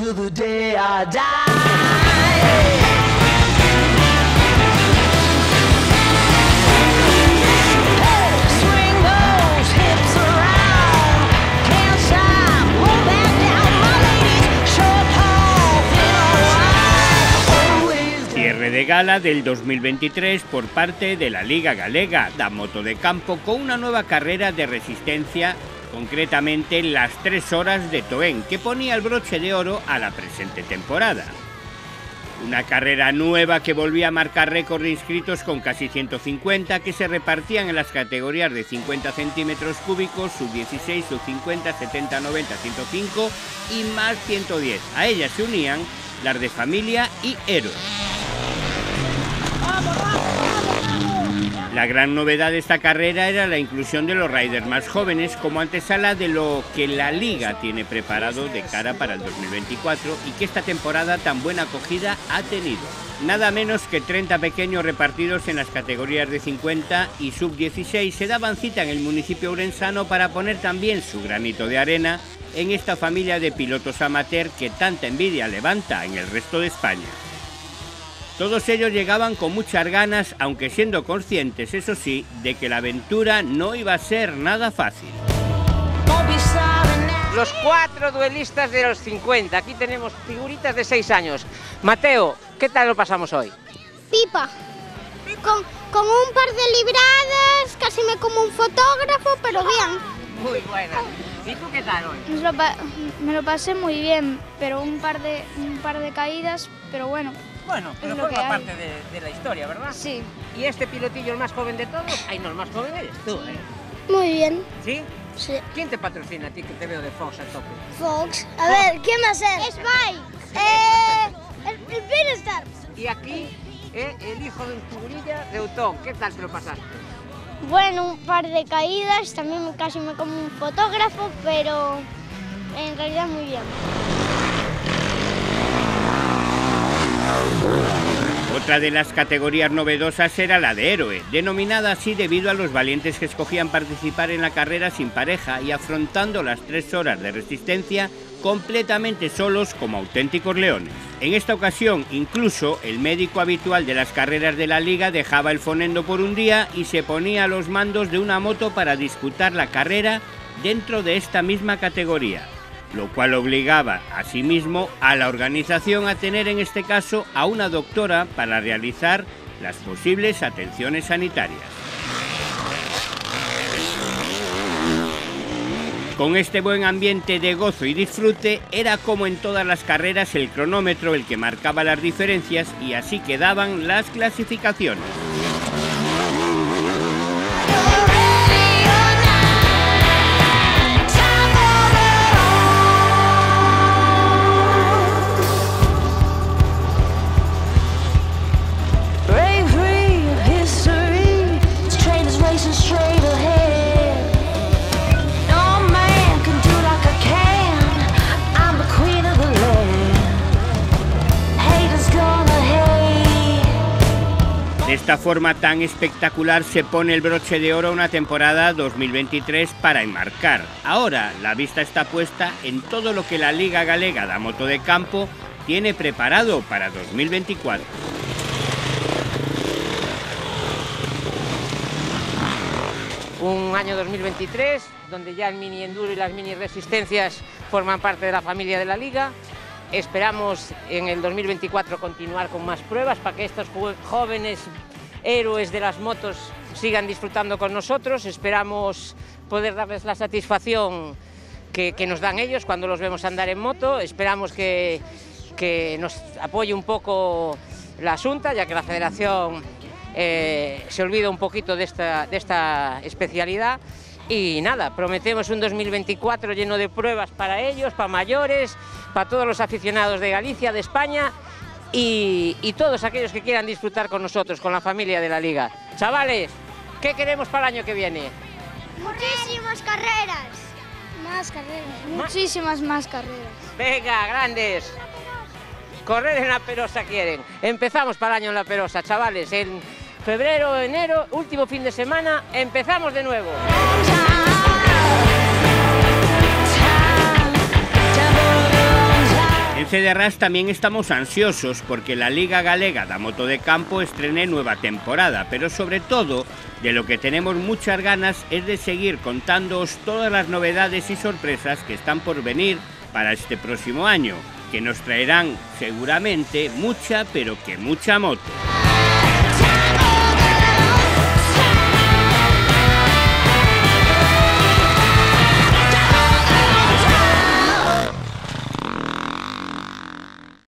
till the day I die. Cierre de gala del 2023 por parte de la Liga Galega da Moto de Campo con una nueva carrera de resistencia, concretamente las 3 horas de Toén, que ponía el broche de oro a la presente temporada. Una carrera nueva que volvía a marcar récord de inscritos con casi 150 que se repartían en las categorías de 50 centímetros cúbicos, sub-16, sub-50, 70, 90, 105 y más 110. A ellas se unían las de familia y héroes. La gran novedad de esta carrera era la inclusión de los riders más jóvenes como antesala de lo que la Liga tiene preparado de cara para el 2024 y que esta temporada tan buena acogida ha tenido. Nada menos que 30 pequeños repartidos en las categorías de 50 y sub-16 se daban cita en el municipio ourensano para poner también su granito de arena en esta familia de pilotos amateur que tanta envidia levanta en el resto de España. Todos ellos llegaban con muchas ganas, aunque siendo conscientes, eso sí, de que la aventura no iba a ser nada fácil. Los 4 duelistas de los 50, aquí tenemos figuritas de 6 años. Mateo, ¿qué tal lo pasamos hoy? Pipa. Con un par de libradas, casi me como un fotógrafo, pero bien. Muy buena. ¿Y tú qué tal hoy? Me lo pasé muy bien, pero un par de caídas, pero bueno. Bueno, pero forma parte de la historia, ¿verdad? Sí. ¿Y este pilotillo el más joven de todos? Ay, no, el más joven eres tú, ¿eh? Muy bien. ¿Sí? Sí. ¿Quién te patrocina a ti que te veo de Fox al tope? Fox. A ver, ¿quién va a ser? Spike. El Firestar. Y aquí, el hijo de un figurilla de Eutón. ¿Qué tal te lo pasaste? Bueno, un par de caídas, también casi me como un fotógrafo, pero en realidad muy bien. Otra de las categorías novedosas era la de héroe, denominada así debido a los valientes que escogían participar en la carrera sin pareja y afrontando las 3 horas de resistencia completamente solos como auténticos leones. En esta ocasión, incluso, el médico habitual de las carreras de la Liga dejaba el fonendo por un día y se ponía a los mandos de una moto para disputar la carrera dentro de esta misma categoría, lo cual obligaba asimismo a la organización a tener en este caso a una doctora para realizar las posibles atenciones sanitarias. Con este buen ambiente de gozo y disfrute, era como en todas las carreras el cronómetro el que marcaba las diferencias y así quedaban las clasificaciones. De esta forma tan espectacular se pone el broche de oro a una temporada 2023 para enmarcar. Ahora la vista está puesta en todo lo que la Liga Galega da Moto de Campo tiene preparado para 2024. Un año 2023 donde ya el mini enduro y las mini resistencias forman parte de la familia de la Liga. Esperamos en el 2024 continuar con más pruebas para que estos jóvenes héroes de las motos sigan disfrutando con nosotros. Esperamos poder darles la satisfacción que nos dan ellos cuando los vemos andar en moto. Esperamos que nos apoye un poco la Xunta, ya que la Federación se olvida un poquito de esta especialidad. Y nada, prometemos un 2024 lleno de pruebas para ellos, para mayores, para todos los aficionados de Galicia, de España y todos aquellos que quieran disfrutar con nosotros, con la familia de la Liga. Chavales, ¿qué queremos para el año que viene? Muchísimas carreras. Más carreras. Muchísimas más carreras. Venga, grandes. Correr en La Perosa quieren. Empezamos para el año en La Perosa, chavales. En febrero, enero, último fin de semana, empezamos de nuevo. En Cederras también estamos ansiosos porque la Liga Galega da Moto de Campo estrene nueva temporada, pero sobre todo de lo que tenemos muchas ganas es de seguir contándoos todas las novedades y sorpresas que están por venir para este próximo año, que nos traerán seguramente mucha, pero que mucha moto.